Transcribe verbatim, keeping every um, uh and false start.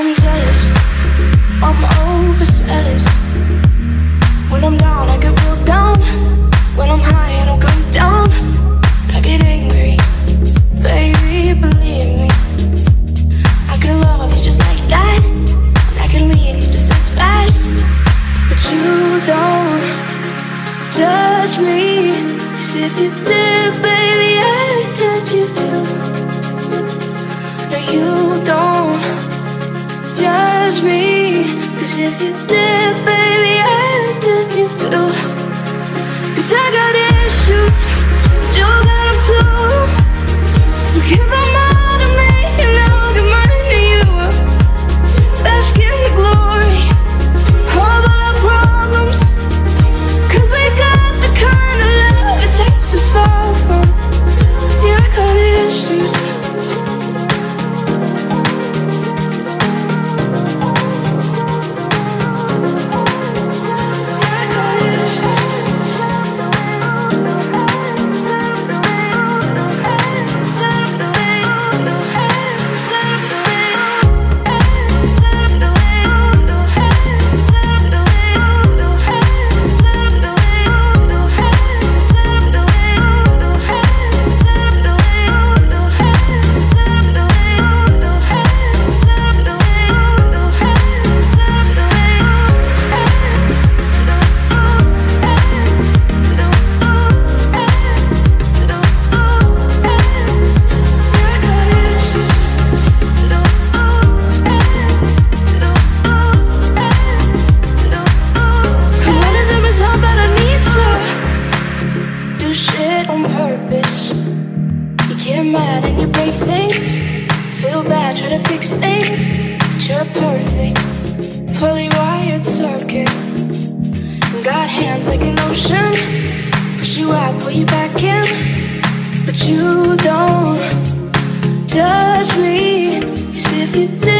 I'm jealous, I'm overzealous. When I'm down, I get real down. When I'm high, I don't come down. I get angry, baby, believe me. I can love you just like that, and I can leave you just as fast. But you don't touch me, 'cause if you did, baby, I'd touch you too. No, you don't judge me, 'cause if you did, baby, I'd touch you too. 'Cause I got issues, but you got them too. So give them all to me, and I'll give mine to you. Bask in the glory of all our problems, 'cause we got the kind of love that takes us all from. Yeah, I got issues. Got hands like an ocean, push you out, pull you back in. But you don't judge me, 'cause if you did,